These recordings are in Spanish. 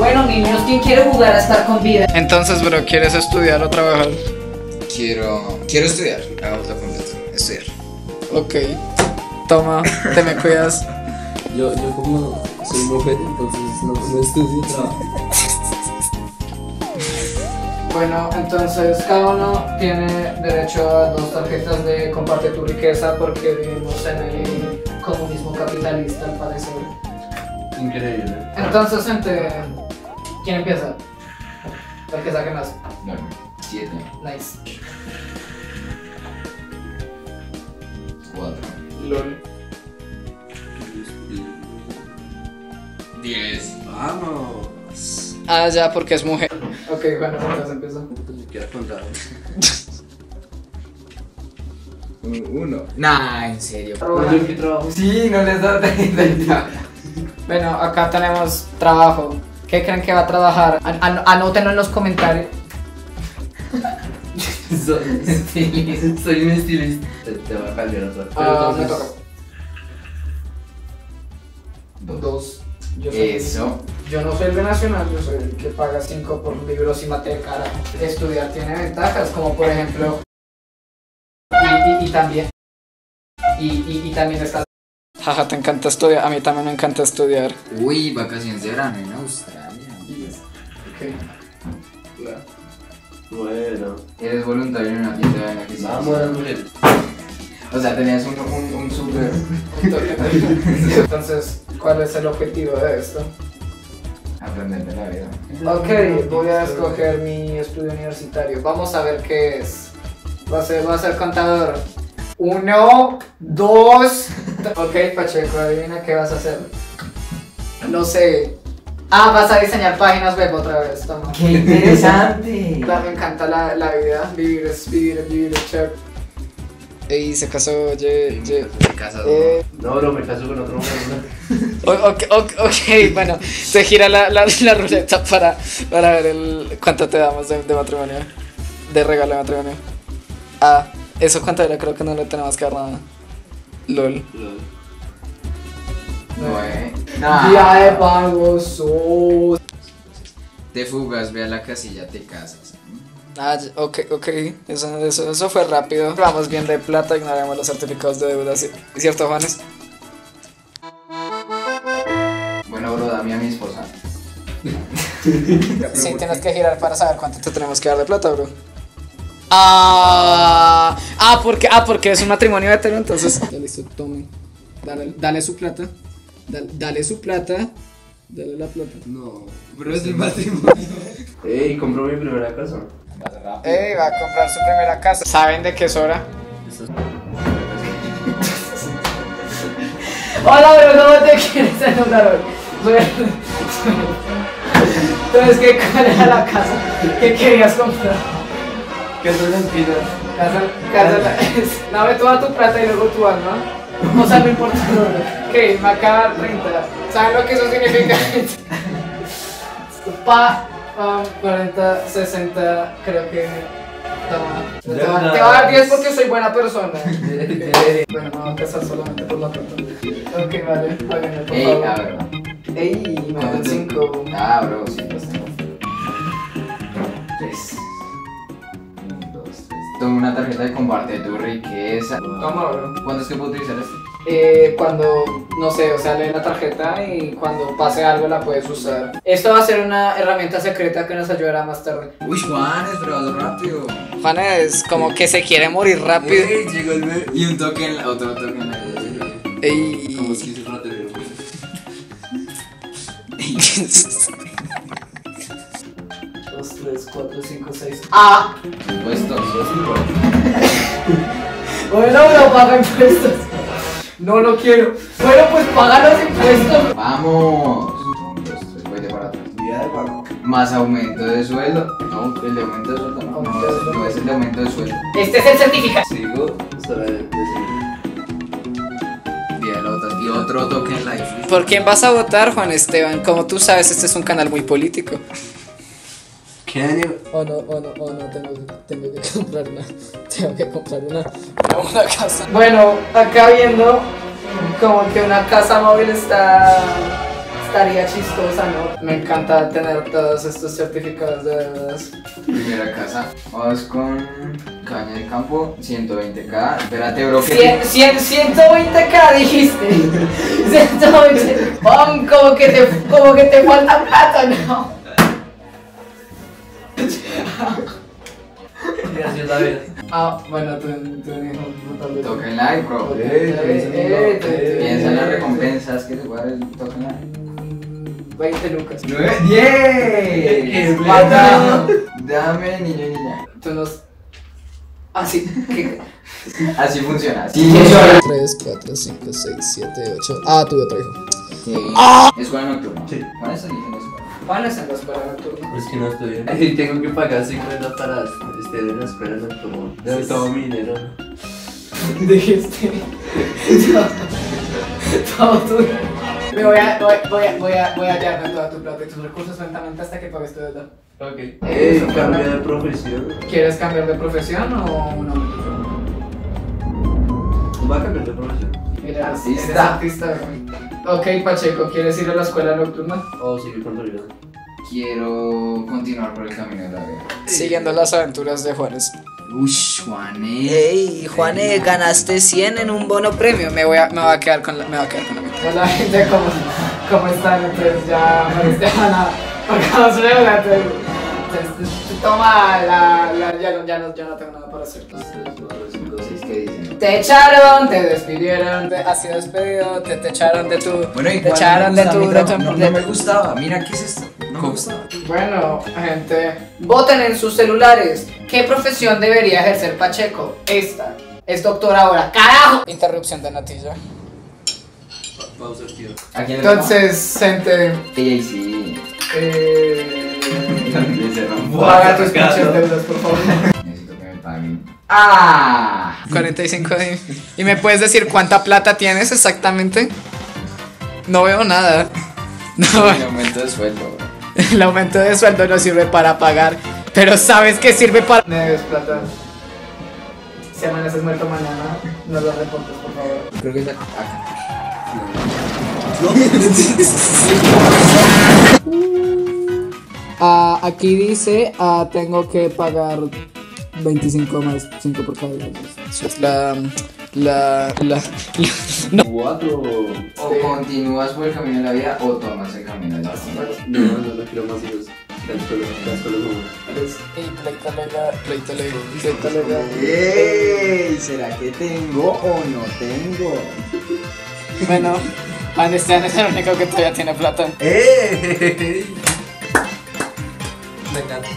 Bueno, niños, ¿quién quiere jugar a estar con vida? Entonces, bro, ¿quieres estudiar o trabajar? Quiero estudiar. Hagámoslo completo. Estudiar. Ok. Toma, te me cuidas. Yo como soy mujer, entonces no estudio, trabajo. Bueno, entonces cada uno tiene derecho a 2 tarjetas de comparte tu riqueza porque vivimos en el comunismo capitalista, al parecer. Increíble. Entonces, gente, ¿quién empieza? El que saque más. No, 7, Nice. 4, LOL. 10. Vamos. Ah, ya, porque es mujer. Ok, bueno, entonces empieza. Ni siquiera contar. 1. Nah, en serio. ¿Yo en qué trabajo? Sí, no les da tarjeta. Bueno, acá tenemos trabajo. ¿Qué creen que va a trabajar? Anótenlo en los comentarios. Soy un estilista. Te va a cambiar otra. Me toca. 2. Eso. Yo no soy el de Nacional, yo soy el que paga 5 por libros y mate de cara. Estudiar tiene ventajas, como por ejemplo. Y también. Y también está. Jaja, te encanta estudiar. A mí también me encanta estudiar. Uy, vacaciones de verano en Australia. Bueno. Eres voluntario en una tienda de beneficios. Vamos a las mujeres. O sea, tenías un super. Entonces, ¿cuál es el objetivo de esto? Aprender de la vida. Ok, voy a escoger mi estudio universitario. Vamos a ver qué es. Va a ser contador. 1, 2. Ok, Pacheco, adivina qué vas a hacer. No sé. Ah, vas a diseñar páginas web otra vez. Toma. ¡Qué interesante! Me encanta la vida. Vivir es chévere. Ey, se casó, ye. Me casas, No, bro, me caso con otro hombre. Ok, bueno, se gira la ruleta para ver cuánto te damos de matrimonio. De regalo de matrimonio. Ah, eso cuánto era, creo que no le tenemos que dar nada. LOL. No, Día de pagos. Te fugas, ve a la casilla, te casas. Ah, ok, eso fue rápido. Vamos bien de plata, ignoremos los certificados de deuda, ¿cierto, Juanes? Bueno, bro, dame a mi esposa. Sí, tienes que girar para saber cuánto te tenemos que dar de plata, bro. Porque es un matrimonio hetero, entonces. Ya listo, tome. Dale su plata. Dale su plata. Dale la plata. No. Bro, es el matrimonio. Ey, compró mi primera casa. Va a comprar su primera casa. ¿Saben de qué es hora? Hola, bro, ¿cómo te quieres enamorar hoy? Entonces, ¿cuál era la casa que querías comprar? Casa de espinas. Casa, dame toda tu plata y luego tu alma. O sea, no importa. Ok, me acaba 30. ¿Saben lo que eso significa? 40, 60, creo que. Toma. Te va a dar 10 porque soy buena persona. Bueno, me voy a casar solamente por la plata. Ok, vale, háganme por favor. A ver. Ey, me dan 5. Bro, sí, los tengo. 3. 1, 2, 3. Toma una tarjeta de comparte tu riqueza. Toma, bro. ¿Cuándo es que puedo utilizar esto? Cuando, no sé, o sea, lee la tarjeta y cuando pase algo la puedes usar. Esto va a ser una herramienta secreta que nos ayudará más tarde. Uy, Juanes, pero rápido. Juanes, como que se quiere morir rápido. Ey, llegó el bebé. Y un token, otro token. Ey. Como si se ratero. 2, 3, 4, 5, 6. ¡Ah! Impuestos. Bueno, pero paga impuestos. No lo quiero. Bueno, pues paga los impuestos. Vamos. 1, 2, 3, voy de para atrás. Día de pago. Más aumento de sueldo. No, el de aumento de sueldo no. Aumento de sueldo. No es el de aumento de sueldo. Este es el certificado. Sigo. Hasta la Y otro token life. ¿Por quién vas a votar, Juan Esteban? Como tú sabes, este es un canal muy político. ¿Qué? Oh no, tengo que comprar una casa. Bueno, acá viendo como que una casa móvil está estaría chistosa, ¿no? Me encanta tener todos estos certificados de deudas. Primera casa. Vamos con caña de campo, 120k. Espérate, bro. que 120k dijiste. 120. Como que te falta plata, ¿no? Gracias, David. Ah, bueno, tú dijo brutal de Toca el like, bro. Piensa en las recompensas que te voy a dar el token like. 20 lucas. 10. Mata. Dame, niño y niña. Tú nos. Así. Así funciona. Así 3, 4, 5, 6, 7, 8. Ah, tuve otro hijo. funciona. Escuela nocturna. Sí. Con eso dije escuela. Van a ser las para nocturna. Es que no estoy bien. Tengo que pagar 50 para estar en la escuela nocturna. De todo mi dinero. Dijiste. Todo tuyo. Me voy a llevarme toda tu plata y tus recursos lentamente hasta que pagues tu deuda. Ok. Cambio de profesión. ¿Quieres cambiar de profesión o un aumento? Va a cambiar de profesión. Eres Artista. artista. Ok, Pacheco, ¿quieres ir a la escuela nocturna? O seguir con tu vida. Quiero continuar por el camino de la vida. Siguiendo las aventuras de Juanes. Ush, Juanes. Hey, Juanes, ganaste 100 en un bono premio. Me voy a quedar con la mitad. Hola gente, ¿cómo están? Entonces ya porque vamos a ver, entonces toma ya no tengo nada para hacer. 5, 6, ¿qué dicen? Te echaron, te despidieron, Has sido despedido, te echaron de tu. Bueno, te echaron de tu. No me gustaba. Mira, ¿qué es esto? No me gustaba. Bueno, gente, voten en sus celulares. ¿Qué profesión debería ejercer Pacheco? Esta. Es doctor ahora. ¡Carajo! Interrupción de natilla. Pausa, tío. ¿A quién le Entonces, gente, toca? Sí. Se rompió. paga tus pinches deudas, por favor. Necesito que me paguen. ¡Ah! 45 ¿Y me puedes decir cuánta plata tienes exactamente? No veo nada. No, El aumento de sueldo, bro. el aumento de sueldo no sirve para pagar. Pero ¿sabes qué sirve para...? Me debes plata. Si amaneces muerto mañana, no lo reportes, por favor. Creo que es acá. Aquí dice, tengo que pagar 25 más 5 por cada día. No. 4. O continúas por el camino de la vida o tomas el camino de la vida. No quiero más hijos. Las escuelas Pleito legal. ¡Ey! ¿Será que tengo o no tengo? Bueno, Anderson es el único que todavía tiene plata. ¡Ey! Me encanta.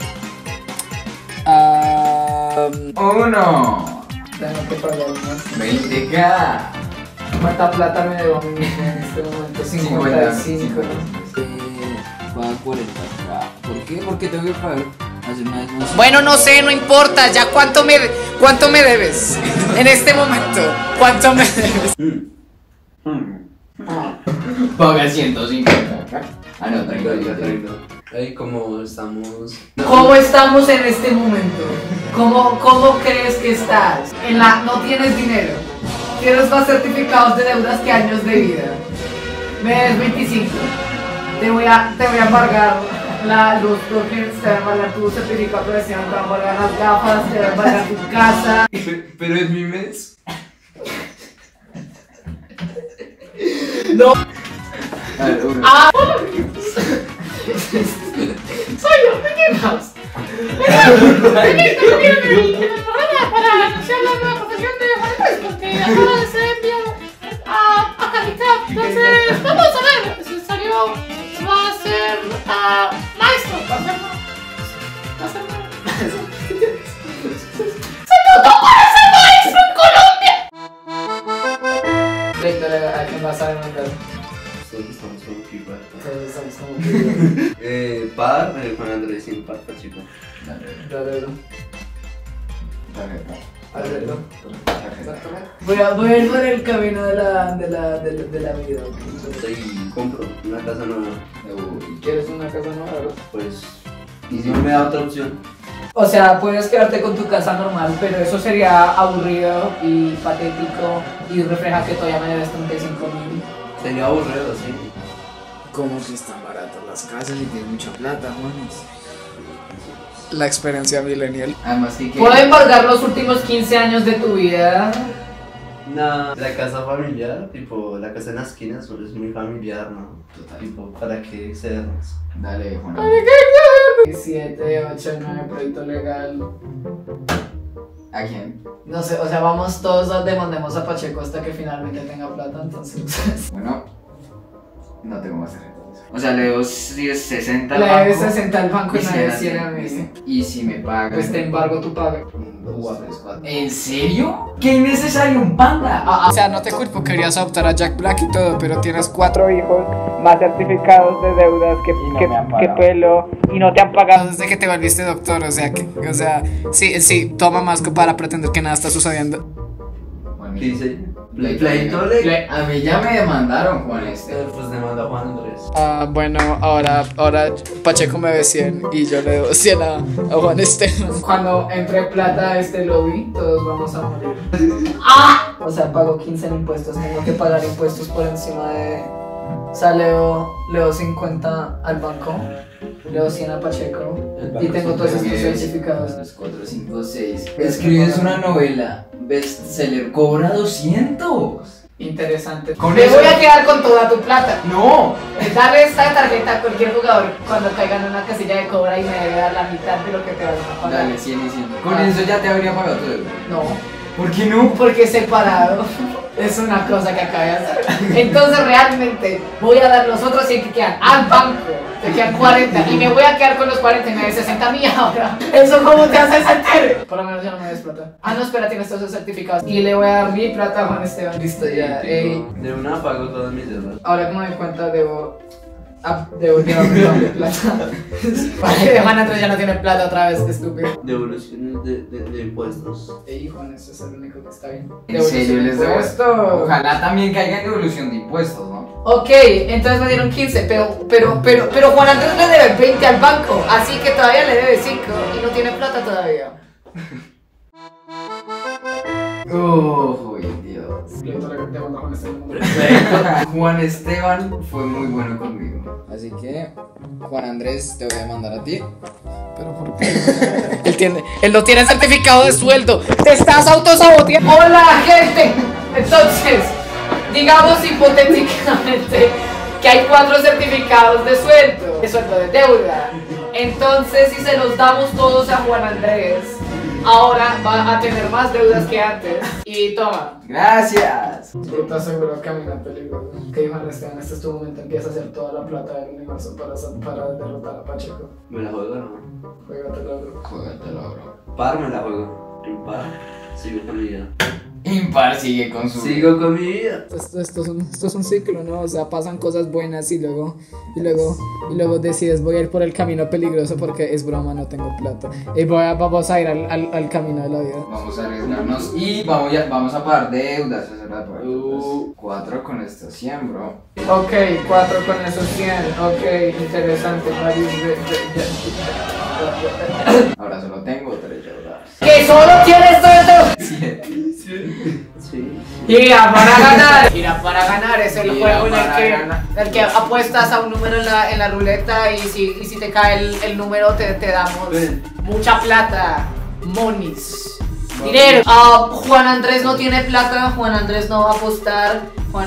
¡Uno! Tengo que pagar más. 20k. ¿Cuánta plata me debo a mí mismo en este momento? 55. Paga 40k. ¿Por qué? Porque tengo que pagar. Hacer una vez. Bueno, no sé, no importa. Ya cuánto me debes en este momento. ¿Cuánto me debes? Paga 150k. Ah, no, 30. Ahí como estamos. ¿Cómo estamos en este momento? ¿Cómo crees que estás? No tienes dinero. Tienes más certificados de deudas que años de vida. Me des 25. Te voy a embargar la luz, porque te voy a embargar tu certificado de profesión, te voy a embargar las gafas, te voy a embargar tu casa. Pero es mi mes. No. A ver, uno. Soy yo, Mickey Mouse. Para anunciar la nueva profesión de Juanes, porque acaba de ser enviado a Calicat. Entonces, vamos a ver. Si salió, va a ser maestro. Va a ser maestro. ¡Se votó para ser maestro en Colombia! Víctor, ¿a quién vas a demandar? Estamos como FIFA. Todos estamos como Par, Juan Andrés sin par, chico. Dale, Tarjeta. Alberto. Tarjeta. Exactamente. Voy a ir por el camino de la vida. Y compro una casa nueva. Uy. ¿Quieres una casa nueva? Pues. Y si no me da otra opción. O sea, puedes quedarte con tu casa normal, pero eso sería aburrido y patético y refleja que todavía me debes 35.000. Sería aburrido, sí. ¿Cómo que están baratas las casas y tienes mucha plata, Juanes? La experiencia millennial. Además que ¿Puedo embargar los últimos 15 años de tu vida? No, la casa familiar, tipo, la casa en la esquina es muy familiar, ¿no? Total. Tipo, ¿para qué excedernos? Dale, Juan. 7, 8, 9, proyecto legal. ¿A quién? No sé, o sea, vamos todos, demandemos a Pacheco hasta que finalmente tenga plata, entonces. Bueno, no tengo más tarjetas. O sea, le doy 60 al Le banco. debes 60 al banco y nadie 100 quiere a al mí. banco. Y si me pagan. Pues te embargo tu paga. 1, 2, 3, 4. ¿En serio? ¿Qué innecesario un panda? O sea, no te culpo, querías adoptar a Jack Black y todo, pero tienes 4 hijos, más certificados de deudas Y no me han pagado. pelo, y no te han pagado desde que te volviste doctor, o sea, sí, toma más para pretender que nada está sucediendo. Juan, ¿Qué dice? Pleito legal. A mí ya me demandaron, Juan Pues demanda a Juan Andrés. Bueno, ahora Pacheco me ve 100 y yo le doy 100 a Juan Esteban. Cuando entre plata a este lobby, todos vamos a morir. ¡Ah! O sea, pago 15 en impuestos, tengo que pagar impuestos por encima de... O sea, leo 50 al banco, leo 100 a Pacheco y tengo todos estos certificados. 2, 4, 5, 6. Escribes una novela, bestseller, cobra 200. Interesante. Con Me eso- voy a quedar con toda tu plata. No. Darle esta tarjeta a cualquier jugador cuando caiga en una casilla de cobra y me debe dar la mitad de lo que te van a pagar. Dale, 100 y 100. Con eso ya te habría pagado tu deuda. No. ¿Por qué no? Porque separado es una cosa que acabé de hacer. Entonces realmente voy a dar los otros 100 que quedan al banco. Te quedan 40 y me voy a quedar con los 40 y me de 60 mil ahora. ¿Eso cómo te hace sentir? Por lo menos ya no me des plata. Ah, no, espera, tienes todos esos certificados. Y le voy a dar mi plata a Juan Esteban. Listo, ya. Ey. De una pago todas mis deudas. Ahora que me doy cuenta, debo darle plata. Vale, Juan Andrés ya no tiene plata otra vez, qué estúpido. Devoluciones de impuestos. Ey, Juan, ese es el único que está bien. ¿En serio les debo esto? Ojalá también caiga en devolución de impuestos, ¿no? Ok, entonces me dieron 15, pero Juan Andrés le debe 20 al banco, así que todavía le debe 5 y no tiene plata todavía. Uy, Dios. Juan Esteban fue muy bueno conmigo. Así que, Juan Andrés, te voy a mandar a ti. Pero ¿por qué? Él no tiene certificado de sueldo. Te estás autosaboteando. Hola, gente. Entonces, digamos hipotéticamente que hay 4 certificados de sueldo de deuda. Entonces, si se los damos todos a Juan Andrés, ahora va a tener más deudas que antes. Y toma. Gracias. Yo te aseguro que a mí me peligro. Que Juan Esteban, este es tu momento, empieza a hacer toda la plata del universo para derrotar a Pacheco. ¿Me la juego no? Juégatelo, bro. Jógatelo, bro. Par me la juego. Impar. Sigo con mi vida. Impar sigue con su. Sigo con mi vida. Esto es un ciclo, ¿no? O sea, pasan cosas buenas y luego decides voy a ir por el camino peligroso porque es broma, no tengo plata. Y vamos a ir al camino de la vida. Vamos a arriesgarnos y vamos a pagar deudas. 4 con estos 100, bro. Ok, 4 con esos 100. Ok, interesante. Ahora solo tengo 3 deudas. ¡Que solo tienes todo esto! 7. Sí. Gira para ganar. Gira para ganar es el Gira juego en para ganar. el que apuestas a un número en la ruleta y si te cae el número te damos Ven. mucha plata. Monies. Dinero. Juan Andrés no tiene plata. Juan Andrés no va a apostar. Juan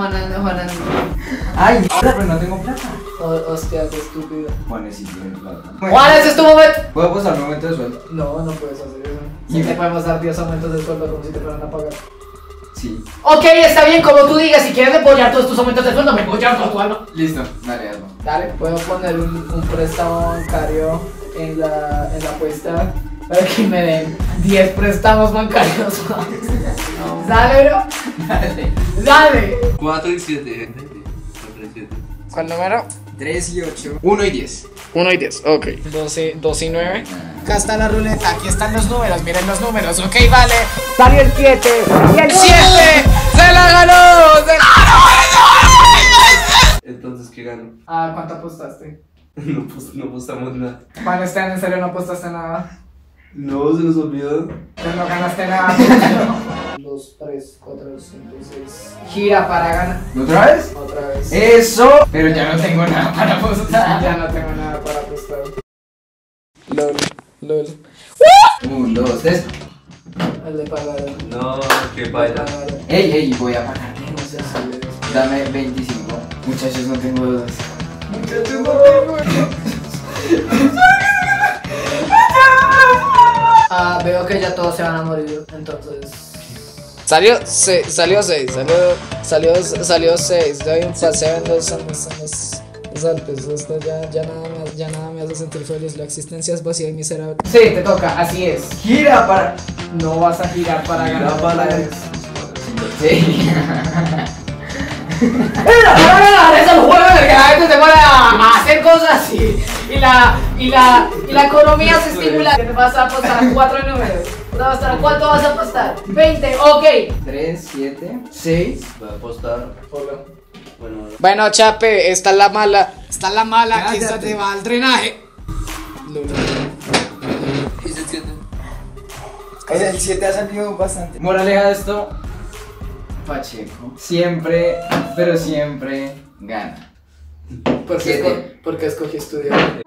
Ay, mierda, pero no tengo plata. Hostia, qué estúpido. Juan, sí tiene plata. Juan, ese es tu momento. ¿Puedo pasar un momento de sueldo? No, no puedes hacer eso. ¿Y Si te me- podemos dar 10 aumentos de sueldo como si te fueran a pagar. Sí. Ok, está bien, como tú digas, si quieres apoyar todos tus aumentos de sueldo, me apoyas con tu alma. Listo, dale, hazlo. Dale, puedo poner un préstamo bancario en la apuesta para que me den 10 préstamos bancarios. Dale, bro. Dale. Dale. 4 y 7, gente. 4 y 7. ¿Cuál número? 3 y 8. 1 y 10. 1 y 10, ok. 2 y 9. Acá está la ruleta, aquí están los números, miren los números, ok, vale. Salió el 7 y el 7 se la ganó. Entonces, ¿qué gano? ¿Cuánto apostaste? No apostamos nada. Juan Esteban, ¿en serio no apostaste nada? No, se nos olvidó. Pues no ganaste nada. 2, 3, 4, 5, 6. Gira para ganar. ¿Otra vez? Otra vez. pues. ¡Eso! Pero ya no tengo nada para apostar. Ya no tengo nada para apostar. LOL. 1, 2, 3. El de pagar. No, qué baila. Ey, voy a pagar. No sé si Dame 25. Muchachos, no tengo dudas. Muchachos, no tengo. Veo que ya todos se van a morir, entonces. Salió 6, salió 6. Doy un paseo en los Alpes. Esto ya nada me hace sentir feliz. La existencia es vacía y miserable. Sí, te toca, así es. Gira para. No vas a girar para ganar dólares. Sí. Es el juego en el que la gente se pone a hacer cosas y la economía se estimula. Vas a apostar a 4 números. ¿Cuánto vas a apostar? 20, ok. 3, 7, 6. Voy a apostar. Bueno, Chape, esta es la mala. Que esta te va al drenaje. El 7 ha salido bastante. Moraleja de esto: Pacheco siempre, pero siempre gana. ¿Por qué escogí estudiar?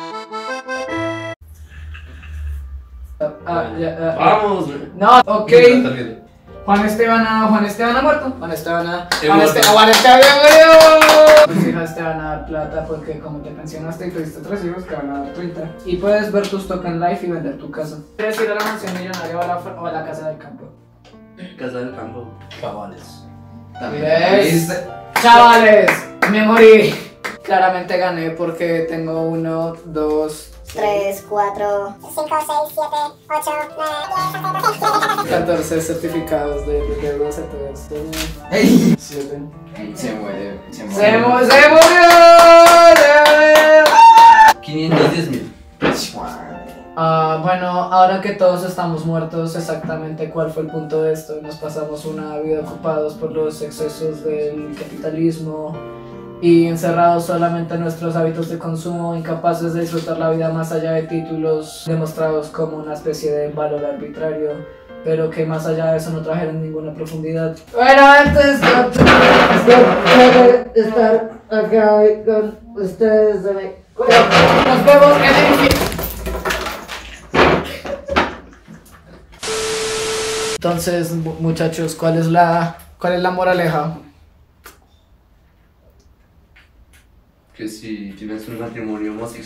Vamos. No, ok. Juan Esteban ha muerto. Juan Esteban murió. Tus hijas te van a dar plata porque como te pensionaste y tuviste 3 hijos te van a dar 30. Y puedes ver tus token life y vender tu casa. ¿Quieres ir a la mansión millonaria o a la casa del campo? Casa del campo. Cabales. Yes. Chavales, me morí. Claramente gané porque tengo 1, 2, 3, 4, 5, 6, 7, 8, 9, 10, 14 certificados de 12, 3, ¡Ey! 7. Se muere. ¡Se murió! 510,000. Bueno, ahora que todos estamos muertos, exactamente cuál fue el punto de esto. Nos pasamos una vida ocupados por los excesos del capitalismo y encerrados solamente en nuestros hábitos de consumo, incapaces de disfrutar la vida más allá de títulos demostrados como una especie de valor arbitrario, pero que más allá de eso no trajeron ninguna profundidad. Bueno, antes de estar acá hoy con ustedes, nos vemos en el... Entonces, muchachos, ¿cuál es la moraleja? Que si tienes un matrimonio homosexual